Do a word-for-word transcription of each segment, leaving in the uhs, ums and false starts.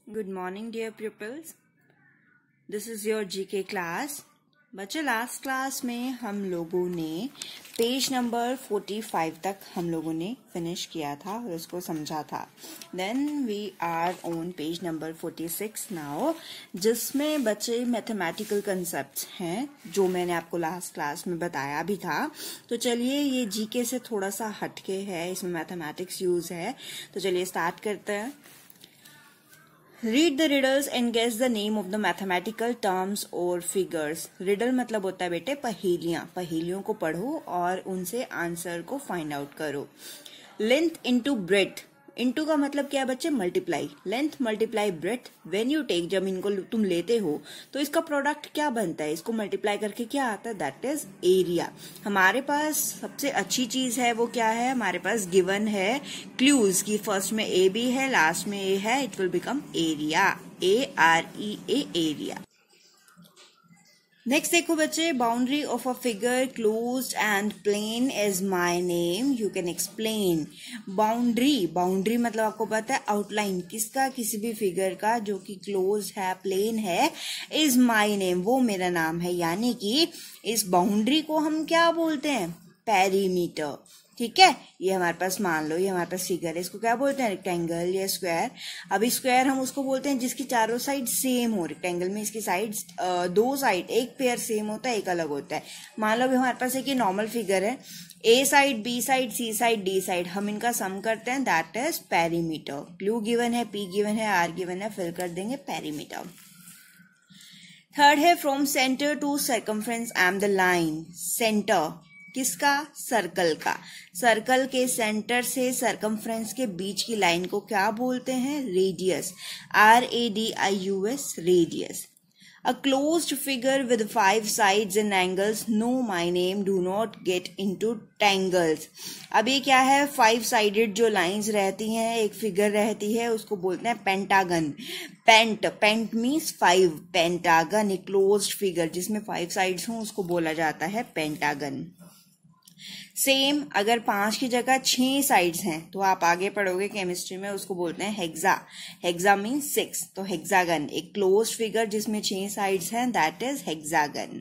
Good morning, dear pupils. This is your G K class. बच्चे last class में हम लोगों ने पेज नंबर पैंतालीस तक हम लोगों ने फिनिश किया था और उसको समझा था. Then we are on page number छियालीस नाउ, जिसमें बच्चे मैथमेटिकल कंसेप्ट्स हैं जो मैंने आपको लास्ट क्लास में बताया भी था. तो चलिए, ये जीके से थोड़ा सा हटके है, इसमें मैथमेटिक्स यूज है. तो चलिए स्टार्ट करते हैं. Read the riddles and guess the name of the mathematical terms or figures. Riddle मतलब होता है बेटे पहेलियां. पहेलियों को पढ़ो और उनसे आंसर को फाइंड आउट करो. Length into breadth. इंटू का मतलब क्या है बच्चे? Multiply. Length multiply breadth. When you take, जब इनको तुम लेते हो तो इसका प्रोडक्ट क्या बनता है? इसको मल्टीप्लाई करके क्या आता है? That is area. हमारे पास सबसे अच्छी चीज है वो क्या है? हमारे पास गिवन है क्लूज की. फर्स्ट में ए बी है, लास्ट में ए है. It will become area. A R E A area. Next देखो बच्चे, boundary of a figure closed and plane is my name. You can explain. Boundary, boundary मतलब आपको पता है आउटलाइन किसका? किसी भी फिगर का जो कि क्लोज है, प्लेन है. इज माय नेम, वो मेरा नाम है. यानी कि इस बाउंड्री को हम क्या बोलते हैं? पेरीमीटर. ठीक है, ये हमारे पास मान लो ये हमारे पास फिगर है, इसको क्या बोलते हैं? रेक्टेंगल या स्क्वायर. अभी स्क्वायर हम उसको बोलते हैं जिसकी चारों साइड सेम हो. रेक्टेंगल में इसकी साइड्स दो साइड, एक पेयर सेम होता है, एक अलग होता है. मान लो अभी हमारे पास एक नॉर्मल फिगर है, A side, B side, C side, D side. हम इनका सम करते हैं, that is perimeter. Q given है, पी गिवन है, आर गिवन है, फिल कर देंगे पेरीमीटर. थर्ड है from centre to circumference I am the line. Centre किसका? सर्कल का. सर्कल के सेंटर से सर्कमफ्रेंस के बीच की लाइन को क्या बोलते हैं? Radius. R A D I U S, radius. A closed figure with five sides and angles. Know my name, do not get into tangles. अब ये क्या है? फाइव साइडेड जो लाइंस रहती हैं, एक फिगर रहती है, उसको बोलते हैं pentagon. Pent, pent means five. Pentagon एक क्लोज्ड फिगर जिसमें फाइव साइड्स हों उसको बोला जाता है पेंटागन. सेम अगर पांच की जगह छह साइड्स हैं तो आप आगे पढ़ोगे केमिस्ट्री में, उसको बोलते हैं हेक्सा. Hexa means six. तो हेक्सागन एक क्लोज्ड फिगर जिसमें छह साइड्स हैं, दैट इज हेक्सागन.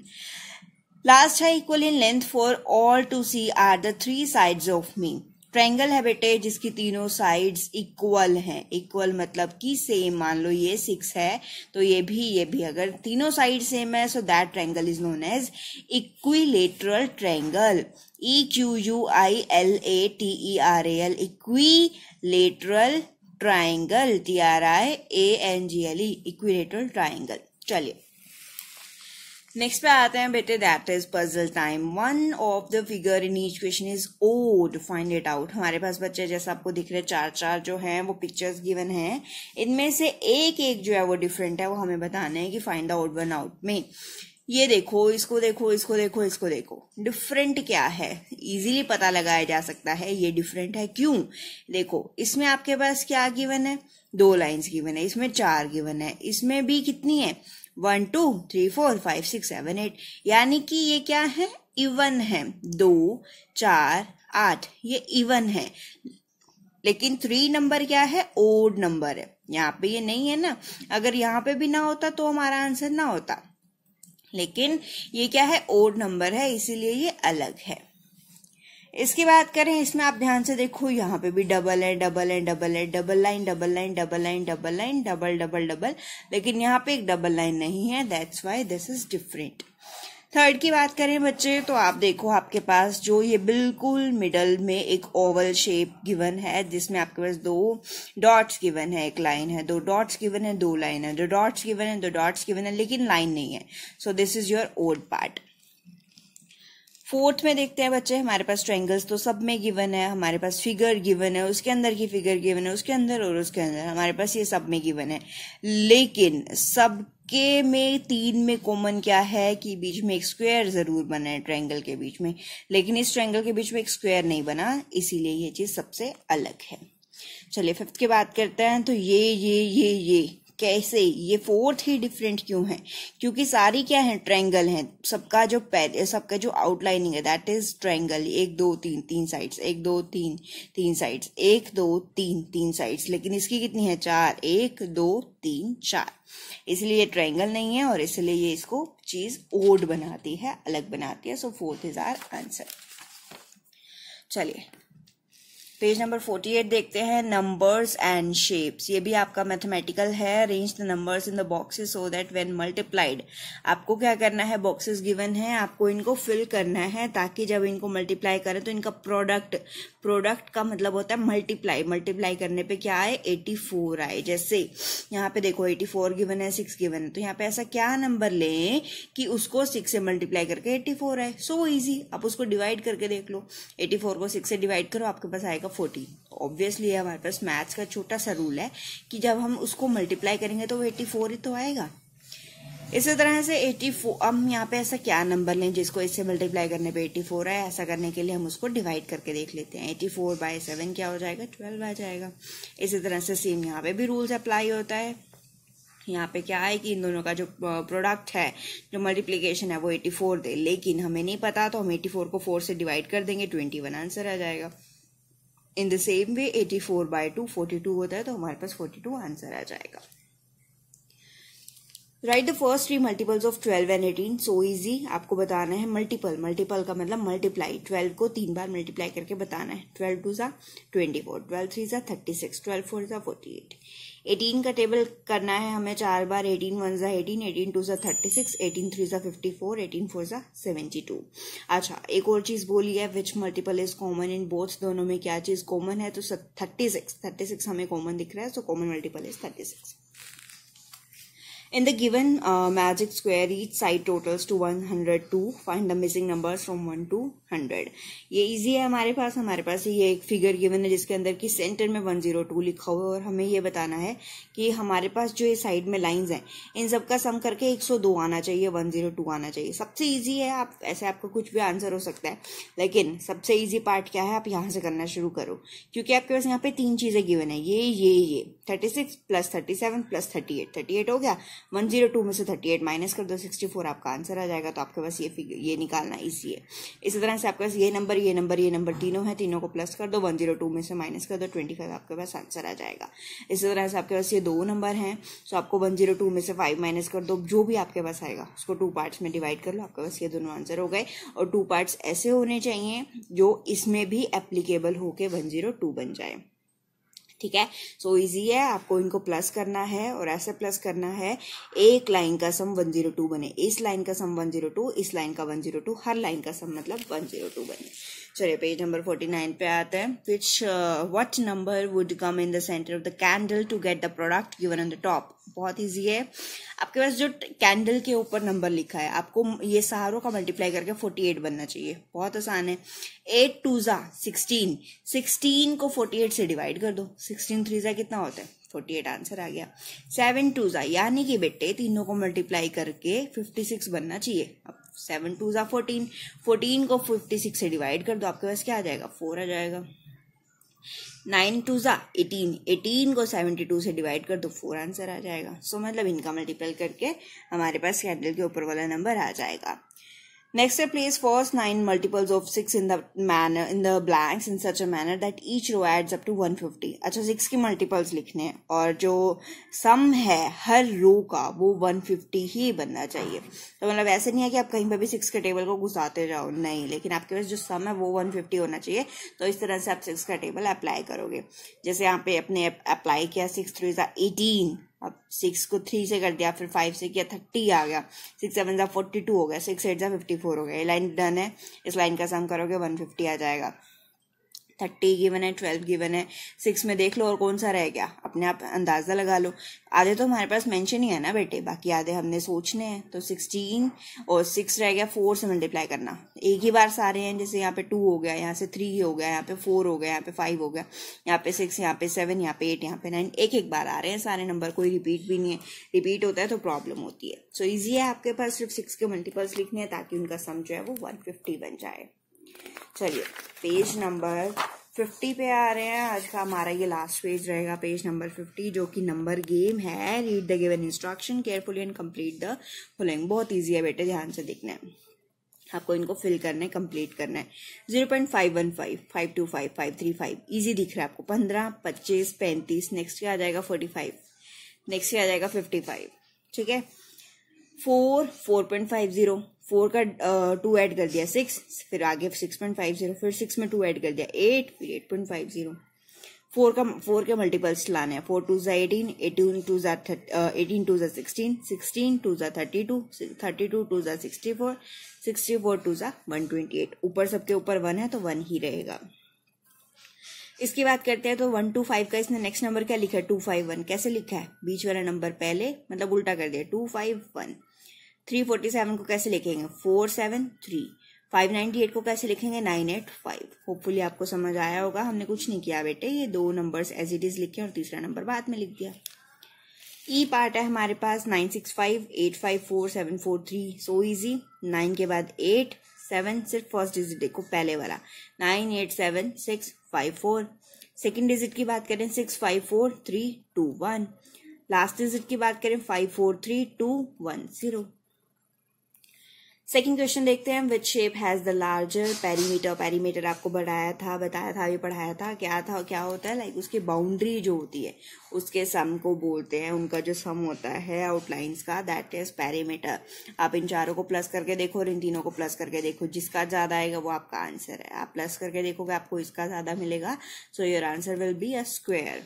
लास्ट है equal in length for all to see are the three sides of me. Triangle है बेटे जिसकी तीनों साइड्स इक्वल हैं. इक्वल मतलब कि सेम. मान लो ये सिक्स है तो ये भी ये भी अगर तीनों साइड सेम है, so that triangle is known as equilateral triangle. E Q U I L A T E R A L, equilateral triangle. T R I A N G L E, equilateral triangle. चलिए next पे आते हैं बेटे, that is puzzle time. One of the figure in each question is odd, find it out. हमारे पास बच्चे जैसा आपको दिख रहे चार चार जो हैं वो पिक्चर्स गिवन हैं, इनमें से एक एक जो है वो डिफरेंट है, वो हमें बताना है कि find the odd one out में. ये देखो, इसको देखो, इसको देखो, इसको देखो, डिफरेंट क्या है? इजीली पता लगाया जा सकता है ये डिफरेंट है. क्यों? देखो इसमें आपके पास क्या गिवन है? दो लाइंस गिवन है. इसमें चार गिवन है. इसमें भी कितनी है? One two three four five six seven eight. यानी कि ये क्या है? इवन है. दो चार आठ, ये इवन है. लेकिन थ्री नंबर क्या है? ओड नंबर है. यहाँ पे ये नहीं है ना. अगर यहाँ पे भी ना होता तो हमारा आंसर ना होता, लेकिन ये क्या है? ओड नंबर है, इसीलिए ये अलग है. इसकी बात करें, इसमें आप ध्यान से देखो, यहाँ पे भी डबल है, डबल है, डबल है, double line, double line, double line, double line, double double double, लेकिन यहाँ पे एक डबल लाइन नहीं है. That's why this is different. Third की बात करें बच्चे तो आप देखो, आपके पास जो ये बिल्कुल मिडल में एक ओवल शेप गिवन है जिसमें आपके पास दो डॉट्स गिवन है, एक लाइन है, दो डॉट्स गिवन है, दो लाइन है, दो डॉट्स गिवन है, दो डॉट्स गिवन है, लेकिन लाइन नहीं है. So this is your odd part. Fourth में देखते हैं बच्चे, हमारे पास ट्रायंगल्स तो सब में गिवन है, हमारे पास फिगर गिवन है, उसके अंदर की फिगर गिवन है, उसके अंदर और उसके अंदर, हमारे पास ये सब में गिवन है. लेकिन सबके में तीन में कॉमन क्या है कि बीच में एक स्क्वायर जरूर बना है ट्रायंगल के बीच में, लेकिन इस ट्रायंगल के बीच में एक स्क्वायर नहीं बना, इसीलिए ये चीज सबसे अलग है. चलिए फिफ्थ की बात करते हैं. तो ये ये ये ये कैसे, ये फोर्थ ही डिफरेंट क्यों है, क्योंकि सारी क्या है, ट्रायंगल है, सबका जो पहले सबका जो आउटलाइनिंग है दैट इज ट्रायंगल, एक दो तीन तीन साइड्स, एक दो तीन तीन साइड्स, एक दो तीन तीन साइड्स, लेकिन इसकी कितनी है, चार, एक दो तीन चार, इसलिए ये ट्रायंगल नहीं है और इसलिए ये इसको चीज ओड बनाती है, अलग बनाती है। So fourth is our answer. चलिए पेज नंबर अड़तालीस देखते हैं, नंबर्स एंड शेप्स। ये भी आपका मैथमेटिकल है। Arrange the numbers in the boxes so that when multiplied, आपको क्या करना है, बॉक्सेस गिवन है, आपको इनको फिल करना है ताकि जब इनको मल्टीप्लाई करें तो इनका प्रोडक्ट, प्रोडक्ट का मतलब होता है मल्टीप्लाई, मल्टीप्लाई करने पे क्या आए, चौरासी आए। जैसे यहाँ पे देखो चौरासी गिवन है, सिक्स गिवन है, तो यहाँ पे ऐसा क्या नंबर लें कि उसको सिक्स से मल्टीप्लाई करके चौरासी आए। सो इजी, आप उसको डिवाइड करके देख लो, चौरासी को सिक्स से डिवाइड करो, आपके पास आएगा फोर्टी। ऑब्वियसली हमारे पास मैथ्स का छोटा सा रूल है कि जब हम उसको मल्टीप्लाई करेंगे तो वो चौरासी ही तो आएगा। इसी तरह से चौरासी, हम यहाँ पे ऐसा क्या नंबर लें जिसको इससे मल्टीप्लाई करने पे चौरासी है, ऐसा करने के लिए हम उसको डिवाइड करके देख लेते हैं। चौरासी बाय सेवन क्या हो जाएगा, ट्वेल्व आ जाएगा। इसी तरह से सेम यहाँ पे भी रूल्स अप्लाई होता है। यहाँ पे क्या है कि इन दोनों का जो प्रोडक्ट है, जो मल्टीप्लीकेशन है वो चौरासी दे, लेकिन हमें नहीं पता तो हम चौरासी को फोर से डिवाइड कर देंगे, इक्कीस आंसर आ जाएगा। इन द सेम वे चौरासी बाय टू बयालीस होता है तो हमारे पास बयालीस आंसर आ जाएगा। Write the first three multiples of twelve and eighteen. So easy, आपको बताना है मल्टीपल, मल्टीपल का मतलब मल्टीप्लाई, ट्वेल्व को तीन बार मल्टीप्लाई करके बताना है। ट्वेल्व टू सा ट्वेंटी फोर, ट्वेल्व थ्री सा थर्टी सिक्स, ट्वेल्व फोर सा फोर्टी एट। एटीन का टेबल करना है हमें चार बार, एटीन वन सा एटीन, एटीन टू सा थर्टी सिक्स, एटीन थ्री सा फिफ्टी फोर, एटीन फोर सा सेवेंटी टू। अच्छा, एक और चीज बोली है, which multiple is common in both, दोनों में क्या चीज कॉमन है, तो थर्टी सिक्स, थर्टी सिक्स हमें कॉमन दिख रहा है, so common multiple is thirty six. In the given uh, magic square, each side totals to one hundred two. Find the missing numbers from one to one hundred. ये easy है हमारे पास। हमारे पास ये एक फिगर गिवन है जिसके अंदर की सेंटर में वन ज़ीरो टू लिखा हुआ है और हमें ये बताना है कि हमारे पास जो ये साइड में लाइंस हैं इन सब का सम करके एक सौ दो आना चाहिए, वन ज़ीरो टू आना चाहिए। सबसे इजी है, आप ऐसे आपका कुछ भी आंसर हो सकता है, लेकिन सबसे इजी पार्ट क्या है, आप यहाँ से करना शुरू करो, क्योंकि आपके पास यहाँ पे तीन चीजें गिवन है, ये ये ये thirty six plus thirty seven plus thirty eight, thirty eight हो गया, वन ज़ीरो टू में से थर्टी एट माइनस कर दो, सिक्सटी फोर आपका आंसर आ जाएगा। तो आपके पास ये फिगर, ये निकालना इजी है। इसी तरह से आपके पास ये नंबर, ये नंबर, ये नंबर तीनों है, तीनों को प्लस कर दो, वन ज़ीरो टू में से माइनस कर दो, ट्वेंटी फाइव आपके पास आंसर आ जाएगा। इसी तरह से आपके पास ये दो नंबर हैं, तो आपको वन ज़ीरो टू में से फाइव माइनस कर दो, जो भी आपके पास आएगा उसको टू पार्ट्स में डिवाइड कर लो, आपके पास ये दोनों आंसर हो गए। और टू पार्ट्स ऐसे होने चाहिए जो इसमें भी एप्लीकेबल होके वन ज़ीरो टू बन जाए। ठीक है, सो इजी है, आपको इनको प्लस करना है और ऐसे प्लस करना है एक लाइन का सम वन ज़ीरो टू बने, इस लाइन का सम वन ज़ीरो टू, इस लाइन का वन ज़ीरो टू, हर लाइन का सम मतलब वन ज़ीरो टू बने। चलिए पेज नंबर फोर्टी नाइन पे आते हैं। Which what number would come in the centre of the candle to get the product given on the top. बहुत easy है, आपके पास जो कैंडल के ऊपर नंबर लिखा है आपको ये सारों का मल्टीप्लाई करके फोर्टी एट बनना चाहिए। बहुत आसान है, एट टू जा सिक्सटीन, सिक्सटीन को फोर्टी एट से डिवाइड कर दो, सिक्सटीन थ्री जा कितना होता है, फोर्टी एट आंसर आ गया। सेवन टू जा, यानी कि बेटे तीनों को मल्टीप्लाई करके फिफ्टी सिक्स बनना चाहिए। अब सेवन टू जा फोर्टीन, फोर्टीन को फिफ्टी सिक्स से डिवाइड कर दो, आपके पास क्या आ जाएगा, फोर आ जाएगा। नाइन टू जा एटीन, एटीन को सेवेंटी टू से डिवाइड कर दो, फोर आंसर आ जाएगा। सो so, मतलब इनका मल्टीपल करके हमारे पास कैंडल के ऊपर वाला नंबर आ जाएगा। Next step, place first nine multiples of six in the manner in the blanks in such a manner that each row adds up to one fifty. अच्छा, सिक्स की मल्टीपल्स लिखने हैं और जो सम है हर रो का वो वन फिफ्टी ही बनना चाहिए। तो मतलब ऐसे नहीं है कि आप कहीं पर भी सिक्स के टेबल को घुसाते जाओ, नहीं, लेकिन आपके पास जो सम है वो वन फिफ्टी होना चाहिए। तो इस तरह से आप सिक्स का टेबल अप्लाई करोगे। जैसे यहाँ पे अपने अप्लाई किया, सिक्स थ्री जा एटीन, अब सिक्स को थ्री से कर दिया, फिर फाइव से किया, थर्टी आ गया, सिक्स सेवन जा फोर्टी टू हो गया, सिक्स एट जा फिफ्टी फोर हो गया। ये लाइन डन है, इस लाइन का सम करोगे वन फिफ्टी आ जाएगा। थर्टी गिवन है, ट्वेल्व गिवन है, सिक्स में देख लो और कौन सा रह गया, अपने आप अंदाजा लगा लो। आधे तो हमारे पास मेंशन ही है ना बेटे, बाकी आधे हमने सोचने हैं। तो सिक्सटीन और सिक्स रह गया, फोर से मल्टीप्लाई करना, एक ही बार सारे हैं। जैसे यहाँ पे टू हो गया, यहाँ से थ्री हो गया, यहाँ पे फोर हो गया, यहाँ पे फाइव हो गया, यहाँ पे सिक्स, यहाँ पे सेवन, यहाँ पे एट, यहाँ पे नाइन, एक एक बार आ रहे हैं सारे नंबर, कोई रिपीट भी नहीं है। रिपीट होता है तो प्रॉब्लम होती है। सो ईजी है, आपके पास सिर्फ सिक्स के मल्टीपल्स लिखने हैं ताकि उनका सम जो है वो वन फिफ्टी बन जाए। चलिए पेज नंबर फिफ्टी पे आ रहे हैं। आज का हमारा ये लास्ट पेज रहेगा, पेज नंबर फिफ्टी, जो कि नंबर गेम है। Read the given instruction carefully and complete the following. बहुत इजी है बेटे, ध्यान से देखना है आपको, इनको फिल करना है, कंप्लीट करना है। Zero point five one five, five two five, five three five, easy दिख रहा है आपको। पंद्रह, पच्चीस, पैंतीस, नेक्स्ट क्या आ जाएगा फोर्टी फाइव, नेक्स्ट क्या आ जाएगा फिफ्टी फाइव, ठीक है। Four, four point five zero, four का टू ऐड कर दिया सिक्स, फिर आगे सिक्स पॉइंट फाइव जीरो, फिर सिक्स में टू ऐड कर दिया एट, फिर eight point five zero. Four का फोर के मल्टीपल्स लाने हैं। फोर टू जा एटीन, एटीन टू जा एटीन टू जा सिक्सटीन, सिक्सटीन टू जा thirty two, thirty two two जा sixty four, sixty four two जा वन ट्वेंटी एट। ऊपर सबके ऊपर वन है तो वन ही रहेगा। इसकी बात करते हैं तो वन टू फाइव का इसने नेक्स्ट नंबर क्या लिखा है, टू फाइव वन। कैसे लिखा है, बीच वाला नंबर पहले, मतलब उल्टा कर दिया, two five one. Three forty seven को कैसे लिखेंगे, four seven three. Five ninety eight को कैसे लिखेंगे, नाइन एट फाइव। होपफुली आपको समझ आया होगा। हमने कुछ नहीं किया बेटे, ये दो नंबर्स एज इट इज लिखे और तीसरा नंबर बाद में लिख दिया। ई पार्ट है हमारे पास nine six five, eight five four, seven four three, so easy. Nine के बाद एट, सेवन सिर्फ फर्स्ट डिजिट देखो पहले वाला, nine eight seven six five four. Second digit की बात करें six five four three two one. Last digit की बात करें five four three two one zero. Second question देखते हैं, which shape has the larger perimeter. Perimeter आपको बढ़ाया था, बताया था, ये पढ़ाया था, क्या था, क्या होता है, लाइक उसकी बाउंड्री जो होती है उसके सम को बोलते हैं। उनका जो सम होता है आउटलाइंस का, दैट इज पेरीमीटर। आप इन चारों को प्लस करके देखो और इन तीनों को प्लस करके देखो, जिसका ज्यादा आएगा वो आपका आंसर है। आप प्लस करके देखोगे आपको इसका ज्यादा मिलेगा, so your answer will be a square.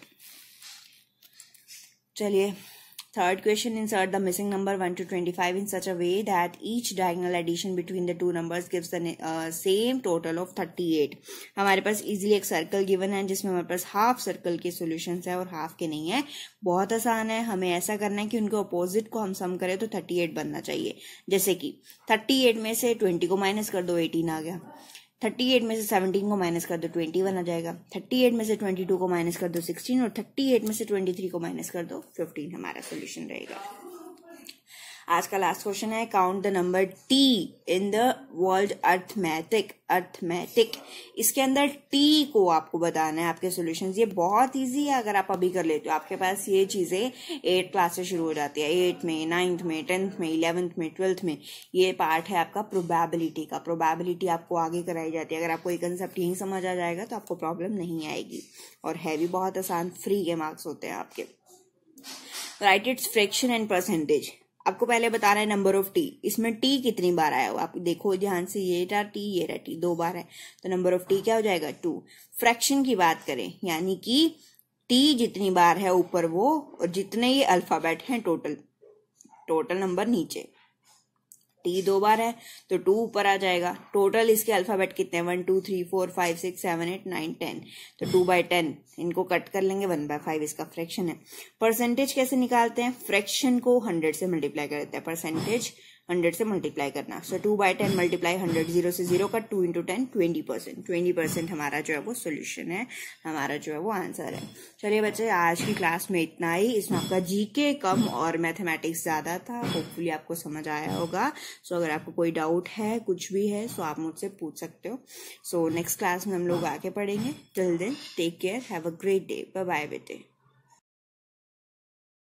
चलिए third question, insert the missing number one to twenty-five in such a way that each diagonal addition between the two numbers gives the uh, same total of thirty-eight। हमारे पास easily एक circle given है जिसमें हमारे पास half circle के solutions है और हाफ के नहीं है। बहुत आसान है, हमें ऐसा करना है कि उनके अपोजिट को हम सम करें तो अड़तीस बनना चाहिए। जैसे कि अड़तीस में से ट्वेंटी को माइनस कर दो, एटीन आ गया। अड़तीस में से सत्रह को माइनस कर दो, इक्कीस आ जाएगा। अड़तीस में से बाईस को माइनस कर दो, सोलह, और अड़तीस में से तेईस को माइनस कर दो, पंद्रह हमारा सॉल्यूशन रहेगा। आज का लास्ट क्वेश्चन है, count the number T in the world arithmetic. Arithmetic इसके अंदर टी को आपको बताना है आपके सॉल्यूशंस। ये बहुत इजी है, अगर आप अभी कर लेते हो। आपके पास ये चीजें एट क्लास से शुरू हो जाती है, एट में, नाइन्थ में, टेंथ में, इलेवेंथ में, ट्वेल्थ में। ये पार्ट है आपका प्रोबेबिलिटी का। प्रोबेबिलिटी आपको आगे कराई जाती है। अगर आपको ये कंसेप्ट यही समझ आ जाएगा तो आपको प्रॉब्लम नहीं आएगी, और है भी बहुत आसान, फ्री के मार्क्स होते हैं आपके। Write its fraction and percentage. आपको पहले बताना है नंबर ऑफ टी। इसमें टी कितनी बार आया हो आप देखो ध्यान से, ये रहा टी, ये रहा टी, दो बार है, तो नंबर ऑफ टी क्या हो जाएगा, टू। फ्रैक्शन की बात करें, यानी कि टी जितनी बार है ऊपर वो, और जितने ये अल्फाबेट हैं टोटल, टोटल नंबर नीचे। टी दो बार है तो टू ऊपर आ जाएगा। टोटल इसके अल्फाबेट कितने हैं, one two three four five six seven eight nine ten, तो टू बाई टेन, इनको कट कर लेंगे, वन बाय फाइव इसका फ्रैक्शन है। परसेंटेज कैसे निकालते हैं, फ्रैक्शन को हंड्रेड से मल्टीप्लाई करते हैं, परसेंटेज हंड्रेड से मल्टीप्लाई करना। So two by ten multiply hundred, zero से जीरो का, two into ten, twenty percent. Twenty percent हमारा जो है वो सोल्यूशन है, हमारा जो है वो आंसर है। चलिए बच्चे, आज की क्लास में इतना ही। इसमें आपका जीके कम और मैथमेटिक्स ज्यादा था। होपफुली आपको समझ आया होगा। सो so, अगर आपको कोई डाउट है, कुछ भी है, सो so आप मुझसे पूछ सकते हो। सो नेक्स्ट क्लास में हम लोग आके पढ़ेंगे। Till then take care, have a great day, bye bye बेटे।